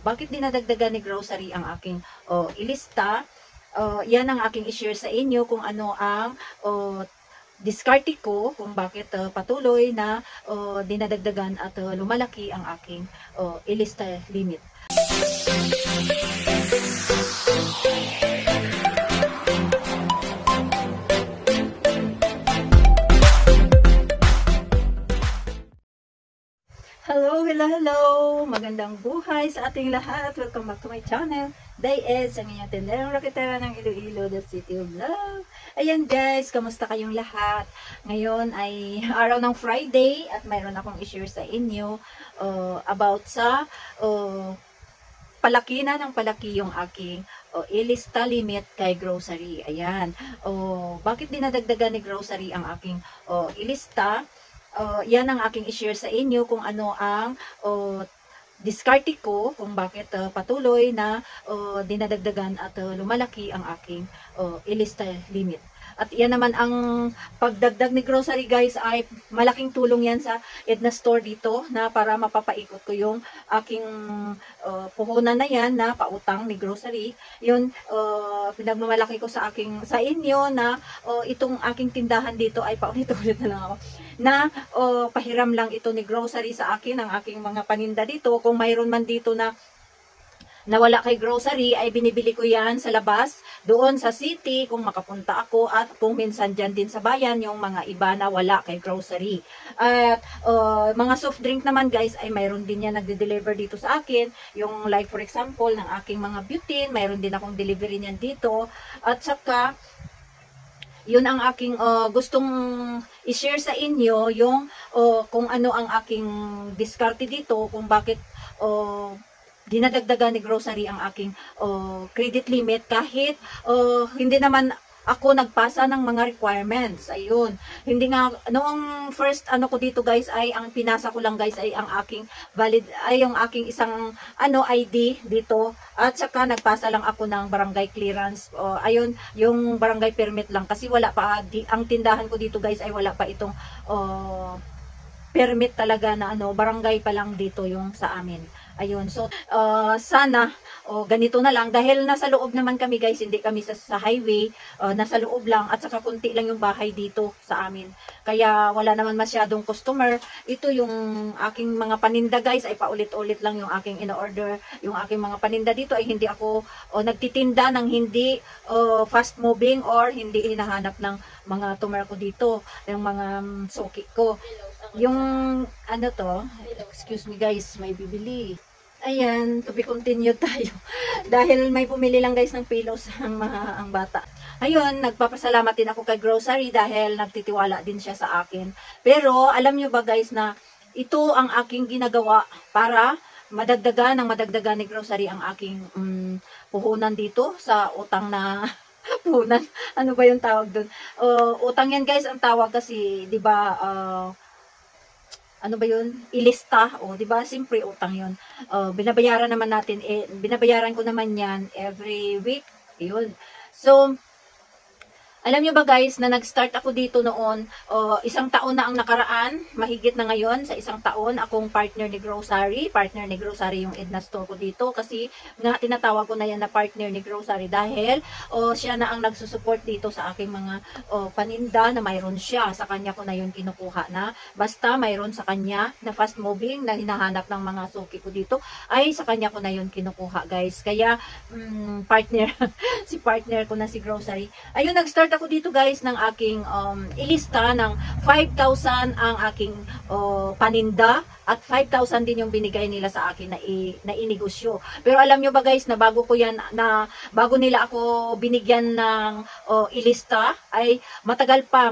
bakit dinadagdagan ni grocery ang aking ilista. Yan ang aking i-share sa inyo kung ano ang diskarte ko kung bakit patuloy na dinadagdagan at lumalaki ang aking ilista limit. Hello! Magandang buhay sa ating lahat. Welcome back to my channel. Day-Eds, ang inyong tenderang raketera ng Iloilo, the City of Love. Ayan guys, kamusta kayong lahat? Ngayon ay araw ng Friday at mayroon akong i-share sa inyo about sa palaki na ng palaki yung aking ilista limit kay grocery. Ayan. Bakit dinadagdagan ni grocery ang aking ilista? Yan ang aking i-share sa inyo kung ano ang diskarte ko kung bakit patuloy na dinadagdagan at lumalaki ang aking ilista limit. At yan naman ang pagdagdag ni grocery guys ay malaking tulong yan sa Edna Store dito na para mapapaikot ko yung aking puhunan na yan na pautang ni grocery. Yun, pinagmamalaki ko sa inyo na itong aking tindahan dito ay paulit-ulit na lang ako na pahiram lang ito ni grocery sa akin, ang aking mga paninda dito. Kung mayroon man dito na nawala kay grocery, ay binibili ko yan sa labas, doon sa city, kung makapunta ako, at kung minsan dyan din sa bayan, yung mga iba na wala kay grocery. At mga soft drink naman guys, ay mayroon din yan nagde-deliver dito sa akin, yung like for example, ng aking mga butane, mayroon din akong delivery niyan dito, at saka, yun ang aking gustong i-share sa inyo, yung kung ano ang aking diskarte dito, kung bakit dinadagdagan ni grocery ang aking credit limit kahit hindi naman ako nagpasa ng mga requirements. Ayun. Hindi nga, noong first ko dito guys ay ang pinasa ko lang guys ay ang aking valid, ay yung aking isang ID dito. At saka nagpasa lang ako ng barangay clearance. Ayun, yung barangay permit lang kasi wala pa, ang tindahan ko dito guys ay wala pa itong permit talaga na barangay pa lang dito yung sa amin. Ayun, so sana ganito na lang dahil nasa loob naman kami guys, hindi kami sa highway, nasa loob lang at saka kunti lang yung bahay dito sa amin. Kaya wala naman masyadong customer. Ito yung aking mga paninda guys ay paulit-ulit lang yung aking in-order. Yung aking mga paninda dito ay hindi ako nagtitinda ng hindi fast moving or hindi hinahanap ng mga tumer ko dito, yung mga suki ko. Yung excuse me guys, may bibili. Ayan, to be continued tayo. Dahil may pumili lang guys ng pillows ang bata. Ayun, nagpapasalamat din ako kay grocery dahil nagtitiwala din siya sa akin. Pero alam nyo ba guys na ito ang aking ginagawa para madagdagan ni grocery ang aking puhunan dito sa utang na puhunan. Ano ba yung tawag doon? Utang yan guys ang tawag kasi, di ba, ano ba yun? Ilista. Di ba? Siyempre, utang yun. Binabayaran naman natin, binabayaran ko naman yan every week. Yun. So, alam nyo ba guys, na nag-start ako dito noon, isang taon na ang nakaraan, mahigit na ngayon, sa isang taon, akong partner ni grocery yung Edna Store ko dito, kasi tinatawag ko na yan na partner ni grocery, dahil siya na ang nagsusupport dito sa aking mga paninda na mayroon siya, sa kanya ko na yun kinukuha na, basta mayroon sa kanya na fast moving, na hinahanap ng mga suki ko dito, ay sa kanya ko na yun kinukuha guys, kaya partner, si partner ko na si grocery. Ayun, nag-start ako dito guys ng aking ilista ng 5,000 ang aking paninda at 5,000 din yung binigay nila sa akin na inegosyo. Pero alam nyo ba guys na bago nila ako binigyan ng ilista ay matagal pa,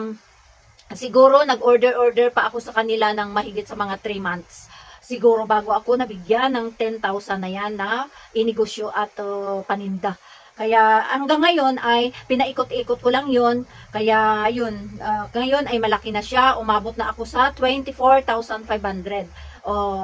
siguro nag-order pa ako sa kanila ng mahigit sa mga 3 months. Siguro bago ako nabigyan ng 10,000 na yan na inegosyo at paninda. Kaya hanggang ngayon ay pinaikot-ikot ko lang yon. Kaya yun, ngayon ay malaki na siya. Umabot na ako sa 24,500.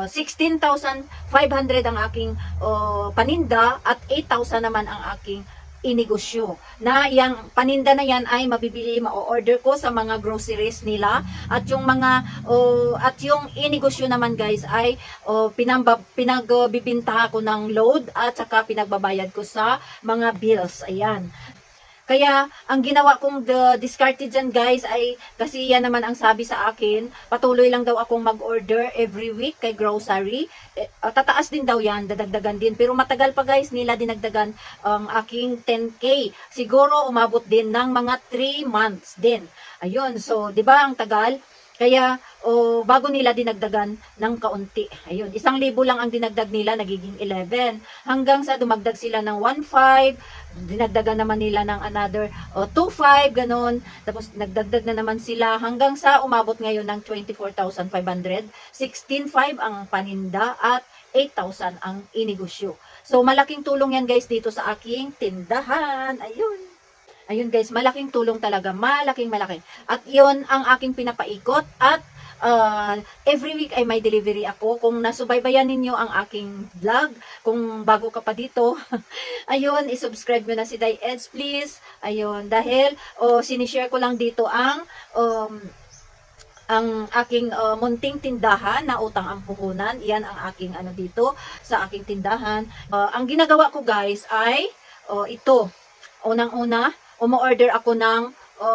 16,500 ang aking paninda at 8,000 naman ang aking inegosyo. Na yung paninda na yan ay mabibili, ma-order ko sa mga groceries nila. At yung mga, at yung inegosyo naman guys ay pinagbibinta ko ng load at saka pinagbabayad ko sa mga bills. Ayan. Kaya, ang ginawa kong discarded dyan guys ay, kasi yan naman ang sabi sa akin, patuloy lang daw akong mag-order every week kay grocery. Tataas din daw yan, dadagdagan din. Pero matagal pa guys, nila dinagdagan ang aking 10K. Siguro umabot din ng mga 3 months din. Ayun, so, di ba ang tagal? Kaya, bago nila dinagdagan ng kaunti. Ayun, 1,000 lang ang dinagdag nila, nagiging 11. Hanggang sa dumagdag sila ng 1,500, dinagdagan naman nila ng another 2,500, ganun. Tapos nagdagdag na naman sila hanggang sa umabot ngayon ng 24,500. 16,500 ang paninda at 8,000 ang inegosyo. So, malaking tulong yan guys dito sa aking tindahan. Ayun. Ayun guys, malaking tulong talaga, malaki. At yun ang aking pinapaikot at every week ay may delivery ako. Kung nasubaybayan ninyo ang aking vlog, kung bago ka pa dito, ayun, isubscribe nyo na si Day Eds please. Ayun, dahil sinishare ko lang dito ang aking munting tindahan na utang ang puhunan. Iyan ang aking dito sa aking tindahan. Ang ginagawa ko guys ay ito. Unang-una, umu-order ako ng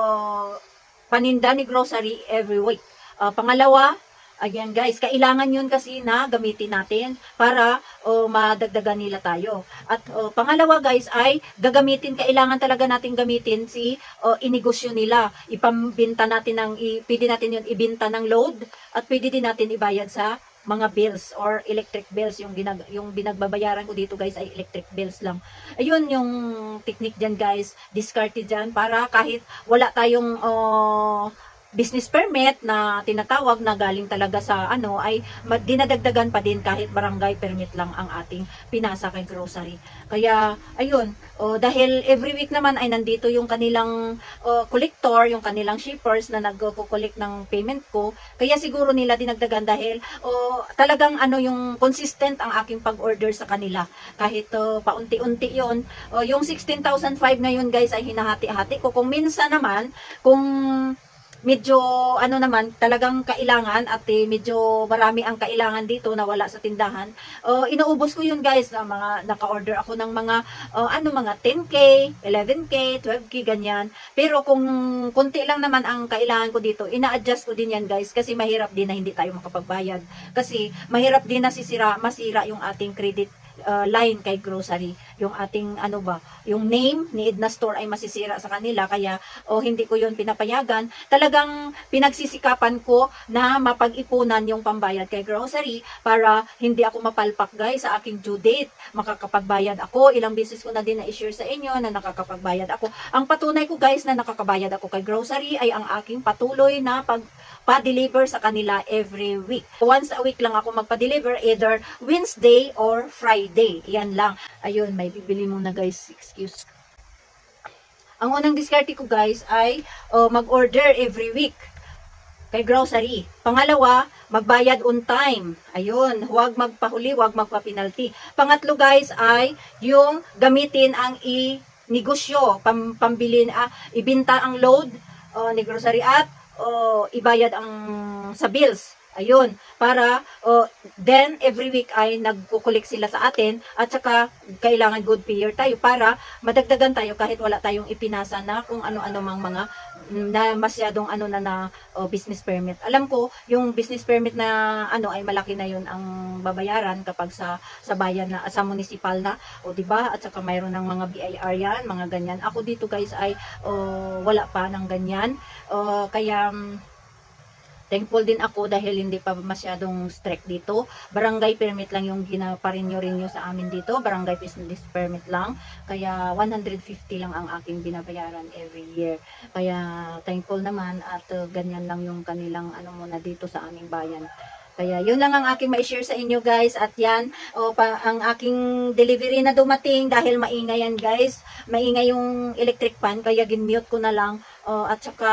paninda ni grocery every week. Pangalawa, ayan guys, kailangan yun kasi na gamitin natin para madagdagan nila tayo. At pangalawa guys ay kailangan talaga natin gamitin si inegosyo nila. Ipambinta natin pwede natin yun ibinta ng load at pwede din natin ibayad sa mga bills or electric bills. Yung binagbabayaran ko dito guys ay electric bills lang. Ayun yung technique dyan guys, discarded dyan para kahit wala tayong business permit na tinatawag na galing talaga sa ay dinadagdagan pa din kahit barangay permit lang ang ating pinasa kay grocery. Kaya ayun, dahil every week naman ay nandito yung kanilang collector, yung kanilang shippers na nagko-collect ng payment ko. Kaya siguro nila dinagdagan dahil talagang yung consistent ang aking pag-order sa kanila. Kahit paunti-unti yon. Yung 16,500 ngayon guys ay hinahati-hati ko. Kung minsan naman, kung medyo naman talagang kailangan at medyo marami ang kailangan dito na wala sa tindahan, inuubos ko yun guys na mga naka-order ako ng mga mga 10K, 11K, 12K ganyan. Pero kung kunti lang naman ang kailangan ko dito, ina-adjust ko din yan guys kasi mahirap din na hindi tayo makapagbayad. Kasi mahirap din na masira yung ating credit line kay grocery. Yung ating yung name ni Edna Store ay masisira sa kanila, kaya hindi ko yun pinapayagan. Talagang pinagsisikapan ko na mapag-ipunan yung pambayad kay grocery para hindi ako mapalpak guys sa aking due date. Makakapagbayad ako. Ilang beses ko na din na-share sa inyo na nakakapagbayad ako. Ang patunay ko guys na nakakabayad ako kay grocery ay ang aking patuloy na pa-deliver sa kanila every week. Once a week lang ako magpa-deliver, either Wednesday or Friday. Yan lang. Ayun, may bibili muna guys. Excuse. Ang unang diskarte ko guys ay mag-order every week kay grocery. Pangalawa, magbayad on time. Ayun, huwag magpahuli, huwag magpa-penalty. Pangatlo guys ay yung gamitin ang negosyo, pambili, ibinta ang load ni grocery at ibayad ang sa bills. Ayun, para then every week ay nagkukulik sila sa atin at saka kailangan good payer tayo para madagdagan tayo kahit wala tayong ipinasa na kung ano-ano mang mga na masyadong business permit. Alam ko, yung business permit na ay malaki na yun ang babayaran kapag sa bayan na, sa municipal na, di ba? At saka mayroon ng mga BIR yan, mga ganyan. Ako dito guys ay wala pa ng ganyan. Kaya thankful din ako dahil hindi pa masyadong strict dito. Barangay permit lang yung ginaparinyo sa amin dito. Barangay business permit lang. Kaya 150 lang ang aking binabayaran every year. Kaya thankful naman at ganyan lang yung kanilang muna dito sa aming bayan. Kaya yun lang ang aking ma-share sa inyo guys. At yan, ang aking delivery na dumating dahil maingay yan guys. Maingay yung electric fan kaya gin-mute ko na lang. At saka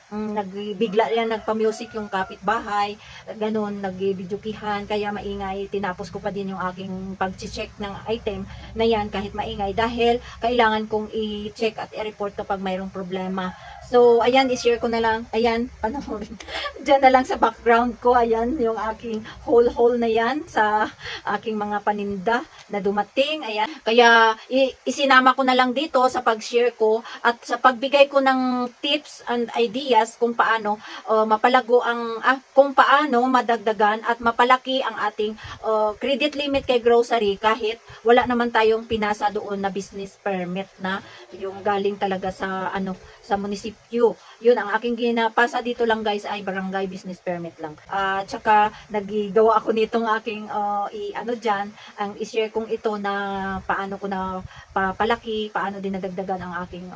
nagbigla yan, nagpa-music yung kapitbahay, ganun, nag-videokihan, kaya maingay. Tinapos ko pa din yung aking pag-check ng item na yan kahit maingay dahil kailangan kong i-check at i-report kapag mayroong problema. So, ayan, i-share ko na lang. Ayan, panoorin. Diyan na lang sa background ko. Ayan, yung aking hole na yan sa aking mga paninda na dumating. Ayan. Kaya, isinama ko na lang dito sa pag-share ko at sa pagbigay ko ng tips and ideas kung paano mapalago ang, kung paano madagdagan at mapalaki ang ating credit limit kay grocery kahit wala naman tayong pinasa doon na business permit na yung galing talaga sa sa munisipyo. Yun, ang aking ginapasa dito lang guys ay barangay business permit lang. Tsaka, nagigawa ako nitong aking, dyan, ang i-share kong ito na paano ko na papalaki, paano din nadagdagan ang aking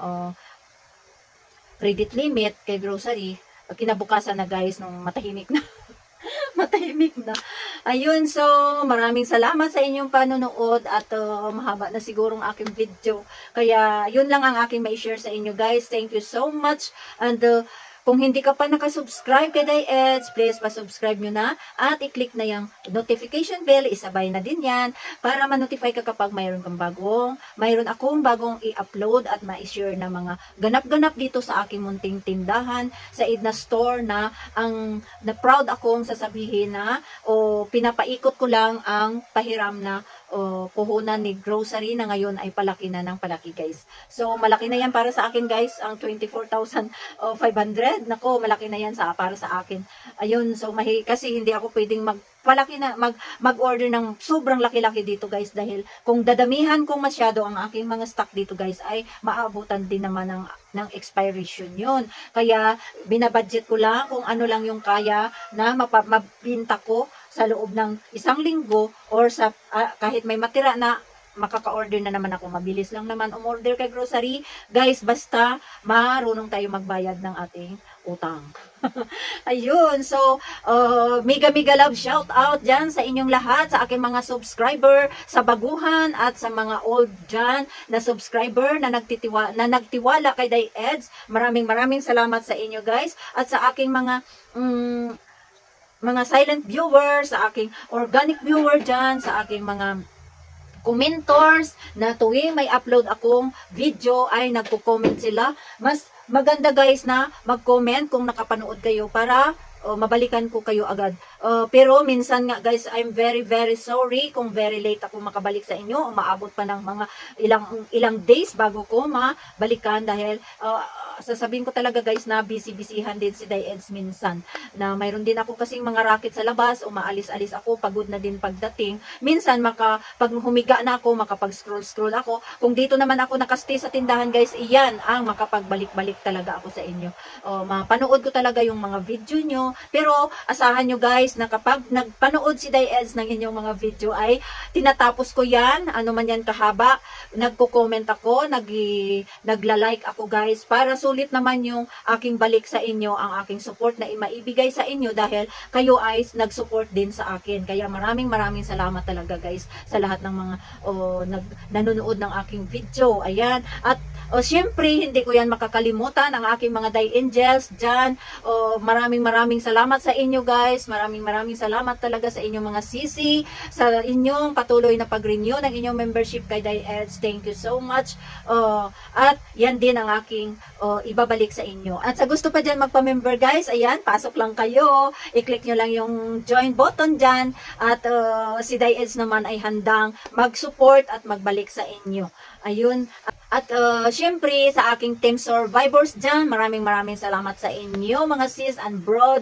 credit limit kay grocery. Kinabukasan na guys, nung matahimik na. Matahimik na. Ayun, so maraming salamat sa inyong panonood at mahaba na siguro ang aking video. Kaya yun lang ang aking mai-share sa inyo guys. Thank you so much. And kung hindi ka pa nakasubscribe kay DayEds, please pa-subscribe nyo na at i-click na yung notification bell, isabay na din yan para ma-notify ka kapag mayroon akong bagong i-upload at ma-share na mga ganap-ganap dito sa aking munting tindahan sa Edna Store na proud akong sasabihin na pinapaikot ko lang ang pahiram na puhunan ni grocery na ngayon ay palaki na ng palaki guys. So malaki na yan para sa akin guys, ang 24,500. Nako, malaki na yan para sa akin. Ayun, so kasi hindi ako pwedeng mag-order ng sobrang laki-laki dito guys dahil kung dadamihan kong masyado ang aking mga stock dito guys ay maabutan din naman ng expiration yun. Kaya binabudget ko lang kung ano lang yung kaya na mabinta ko sa loob ng 1 linggo or sa kahit may matira na makaka-order na naman ako. Mabilis lang naman umorder kay grocery. Guys, basta marunong tayo magbayad ng ating utang. Ayun. So, mega love shout out dyan sa inyong lahat, sa aking mga subscriber, sa baguhan at sa mga old dyan na subscriber na nagtiwala kay DayEds. Maraming salamat sa inyo guys. At sa aking mga silent viewers, sa aking organic viewer dyan, sa aking mga commentors na tuwing may upload akong video ay nagko-comment sila. Mas maganda guys na mag-comment kung nakapanood kayo para mabalikan ko kayo agad. Pero minsan nga guys, I'm very sorry kung very late ako makabalik sa inyo. Umaabot pa ng mga ilang days bago ko mabalikan dahil sasabihin ko talaga guys na busy-busyhan din si DayEds minsan. Na mayroon din ako kasing mga racket sa labas, umaalis-alis ako, pagod na din pagdating. Minsan pag humiga na ako, makapag-scroll ako. Kung dito naman ako nakastay sa tindahan guys, iyan ang makapagbalik-balik talaga ako sa inyo. Mapanood ko talaga yung mga video nyo. Pero asahan nyo guys na kapag nagpanood si DayEds ng inyong mga video ay tinatapos ko yan, ano man yan kahaba, nagko-comment ako, nagla-like ako guys, para sulit naman yung aking balik sa inyo, ang aking support na maibigay sa inyo dahil kayo ay nag-support din sa akin. Kaya maraming salamat talaga guys sa lahat ng mga nanonood ng aking video. Ayan. At syempre, hindi ko yan makakalimutan ang aking mga DayAngels dyan. Maraming salamat sa inyo guys. Maraming salamat talaga sa inyong mga sisi, sa inyong patuloy na pag-renew ng inyong membership kay DayEds. Thank you so much. At yan din ang aking ibabalik sa inyo. At sa gusto pa dyan magpa-member guys, ayan, pasok lang kayo. I-click nyo lang yung join button dyan. At si DayEds naman ay handang mag-support at magbalik sa inyo. Ayun. At syempre sa aking team survivors dyan, maraming salamat sa inyo mga sis and bro.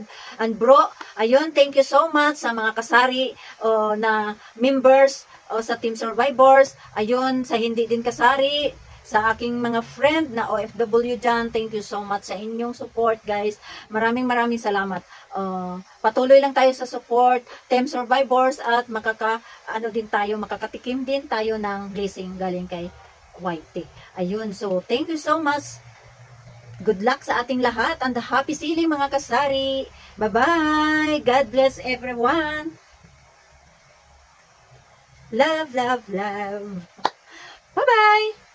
Ayun, thank you so much sa mga kasari na members sa team survivors. Ayun, sa hindi din kasari, sa aking mga friend na OFW dyan, thank you so much sa inyong support guys. Maraming salamat. Patuloy lang tayo sa support, team survivors, at makakatikim din tayo ng blessing galing kay Whitey. Ayun, so thank you so much. Good luck sa ating lahat and happy selling mga kasari. Bye-bye. God bless everyone. Love. Bye-bye.